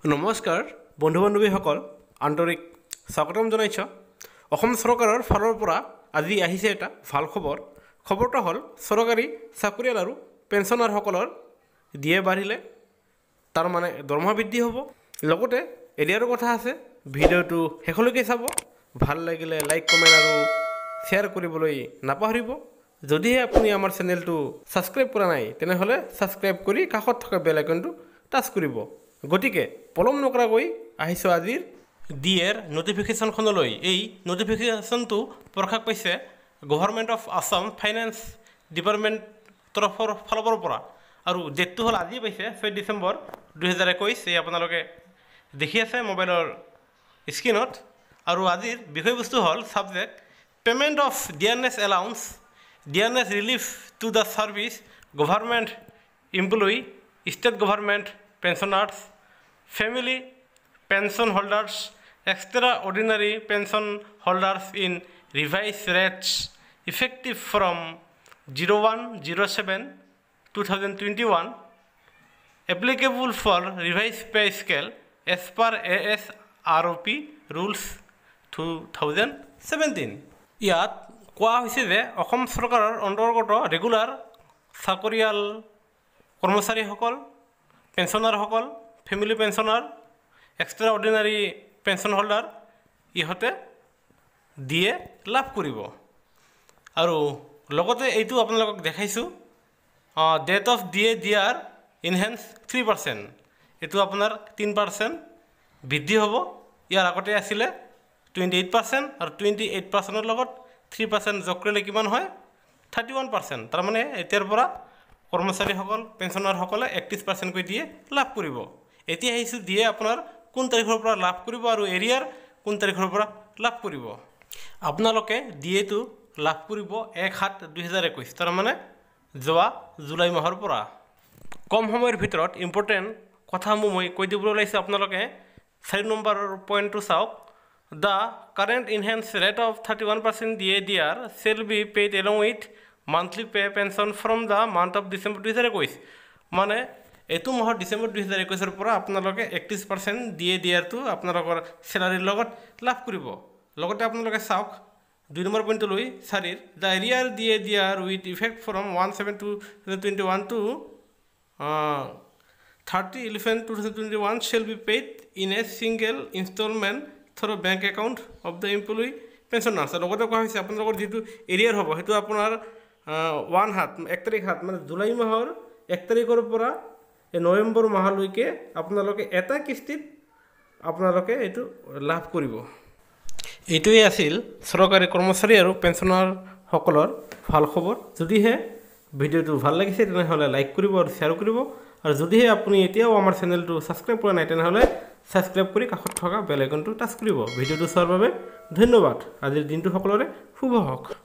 নমস্কাৰ বন্ধু বান্ধৱীসকল আন্তৰিক স্বাগতম জনাইছো অসম চৰকাৰৰ ফালৰ পৰা আজি আহিছে এটা ভাল খবৰ খবৰটা হ'ল চৰকাৰী চাকৰিয়াল আৰু পেনচনাৰসকলৰ দিয়ে বাঢ়িলে তাৰ মানে দৰমহা বৃদ্ধি হ'ব লগতে এৰিয়াৰ কথা আছে ভিডিঅ'টো শেষলৈকে চাব ভাল লাগিলে লাইক কমেন্ট আৰু শ্বেয়াৰ কৰিবলৈ নাপাহৰিব যদিহে আপুনি আমাৰ চেনেলটো সাবস্ক্ৰাইব কৰা নাই তেনেহলে সাবস্ক্ৰাইব কৰি কাষত থকা বেল আইকনটো টাচ কৰিব গতিকে পলম নকৰাকৈ আহিছো আজিৰ ডিএৰ নোটিফিকেশনখনলৈ এই নোটিফিকেশনটো প্ৰকাশ পাইছে government of Assam finance department তৰফৰ ফালৰ পৰা আৰু ডেটটো হ'ল আজি পাইছে 6 ডিসেম্বৰ 2021 এই আপোনালোকে দেখি আছে মোবাইলৰ স্ক্ৰিনত আৰু আজিৰ বিষয়বস্তু হ'ল subject payment of dearness allowance dearness relief to the service government employee state government pensioners family pension holders extraordinary pension holders in revised rates effective from 01/07/2021 applicable for revised pay scale as per ASROP rules 2017 ইয়াত কোৱা হৈছে যে অসম চৰকাৰৰ অন্তৰ্গত regular চাকৰিয়াল কৰ্মচাৰী সকল pensioner সকল family pensioner extra ordinary pension holder ইহতে দিয়ে লাভ কৰিব আৰু লগতে এইটো আপোনালোকক দেখাইছো ডেট অফ ডিআৰ ইনহেন্স 3% এটো আপোনাৰ 3% বৃদ্ধি হ'ব ইয়াৰ আগতে আছিল 28% আৰু 28% ৰ লগত 3% যোগ কৰিলে কিমান হয় 31% তাৰ মানে এতিয়াৰ পৰা কৰ্মচাৰী সকল পেনশনাৰ সকলে 31% কৈ দিয়ে লাভ কৰিব এতিয়া আহিছো দিয়ে আপোনাৰ কোন তাৰিখৰ পৰা লাভ কৰিব আৰু এৰিয়াৰ কোন তাৰিখৰ পৰা লাভ কৰিব আপোনালোকে দিয়েটো লাভ কৰিব 1/7/2021 তাৰ মানে যোৱা জুলাই মাহৰ পৰা কম সময়ৰ ভিতৰত ইম্পৰ্টেন্ট কথাসমূহ মই কৈ দিবলৈ লাইছো আপোনালোকে 4 নম্বৰৰ পইণ্টটো চাওক the current enhanced rate of 31% DAR shall be paid along with monthly pay pension from the month of December 2021 মানে এটো মাহ ডিসেম্বৰ 2021 ৰ পৰা আপোনালোকে 31% DAR টো আপোনালোকৰ স্যালাৰিৰ লগত লাভ কৰিব লগতে আপোনালোকে চাওক 2 নম্বৰ পইণ্ট লৈ সাৰিৰ the area DAR with effect from 1/7/2021 to 30/11/2021 shall be paid in a single installment through bank account of the employee pensioners লগতে কোৱা হৈছে আপোনালোকৰ যেটো এৰিয়াৰ হ'ব হেতু আপোনাৰ 1 তাৰিখ মানে জুলাই মাহৰ 1 তাৰিখৰ পৰা নৱেম্বৰ মাহলৈকে আপোনালোকে এটা কিস্তিত আপোনালোকে এটো লাভ কৰিব এইটোই আছিল চৰকাৰী কৰ্মচাৰী আৰু পেনশনাৰ সকলৰ ভাল খবৰ যদিহে ভিডিওটো ভাল লাগিছে তেনেহলে লাইক কৰিব আৰু শেয়াৰ কৰিব আৰু যদিহে আপুনি এতিয়াও আমাৰ চেনেলটো সাবস্ক্ৰাইব কৰা নাই তেনেহলে সাবস্ক্ৰাইব কৰি কাষত থকা বেল আইকনটো টাচ কৰিব ভিডিওটো চোৱাৰ বাবে ধন্যবাদ আজিৰ দিনটো সকলোৰে শুভ হওক